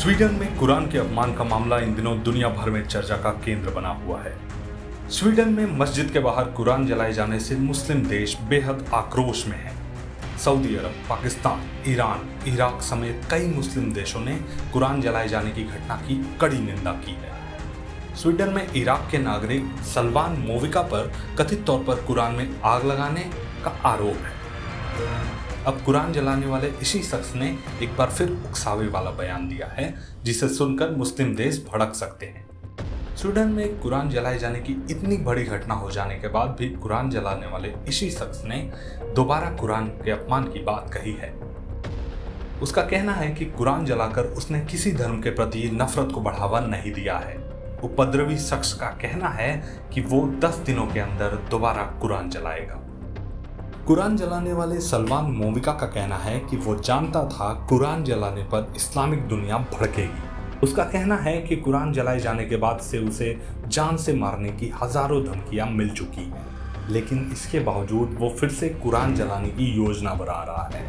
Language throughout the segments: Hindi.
स्वीडन में कुरान के अपमान का मामला इन दिनों दुनिया भर में चर्चा का केंद्र बना हुआ है। स्वीडन में मस्जिद के बाहर कुरान जलाए जाने से मुस्लिम देश बेहद आक्रोश में है। सऊदी अरब, पाकिस्तान, ईरान, इराक समेत कई मुस्लिम देशों ने कुरान जलाए जाने की घटना की कड़ी निंदा की है। स्वीडन में इराक के नागरिक सलमान मोविका पर कथित तौर पर कुरान में आग लगाने का आरोप है। अब कुरान जलाने वाले इसी शख्स ने एक बार फिर उकसावे वाला बयान दिया है, जिसे सुनकर मुस्लिम देश भड़क सकते हैं। स्वीडन में कुरान जलाए जाने की इतनी बड़ी घटना हो जाने के बाद भी कुरान जलाने वाले इसी शख्स ने दोबारा कुरान के अपमान की बात कही है। उसका कहना है कि कुरान जलाकर उसने किसी धर्म के प्रति नफरत को बढ़ावा नहीं दिया है। उपद्रवी शख्स का कहना है कि वो 10 दिनों के अंदर दोबारा कुरान जलाएगा। कुरान जलाने वाले सलमान मोविका का कहना है कि वो जानता था कुरान जलाने पर इस्लामिक दुनिया भड़केगी। उसका कहना है कि कुरान जलाए जाने के बाद से उसे जान से मारने की हजारों धमकियां मिल चुकी हैं, लेकिन इसके बावजूद वो फिर से कुरान जलाने की योजना बना रहा है।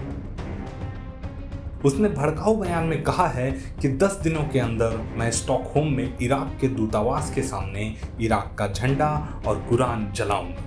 उसने भड़काऊ बयान में कहा है कि 10 दिनों के अंदर मैं स्टॉकहोम में इराक के दूतावास के सामने इराक का झंडा और कुरान जलाऊंगा।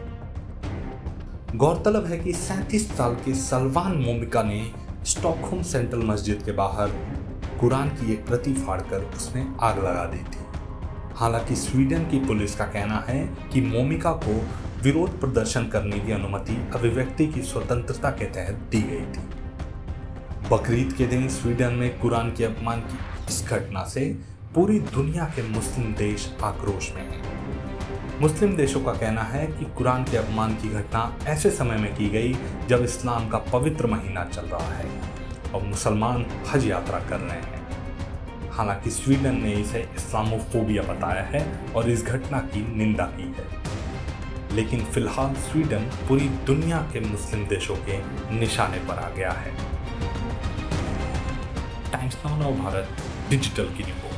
गौरतलब है कि 37 साल के सलमान मोविका ने स्टॉकहोम सेंट्रल मस्जिद के बाहर कुरान की एक प्रति फाड़कर उसमें आग लगा दी थी। हालांकि स्वीडन की पुलिस का कहना है कि मोविका को विरोध प्रदर्शन करने की अनुमति अभिव्यक्ति की स्वतंत्रता के तहत दी गई थी। बकरीद के दिन स्वीडन में कुरान के अपमान की इस घटना से पूरी दुनिया के मुस्लिम देश आक्रोश में हैं। मुस्लिम देशों का कहना है कि कुरान के अपमान की घटना ऐसे समय में की गई जब इस्लाम का पवित्र महीना चल रहा है और मुसलमान हज यात्रा कर रहे हैं। हालांकि स्वीडन ने इसे इस्लामोफोबिया बताया है और इस घटना की निंदा की है, लेकिन फिलहाल स्वीडन पूरी दुनिया के मुस्लिम देशों के निशाने पर आ गया है। टाइम्स नाउ भारत डिजिटल की रिपोर्ट।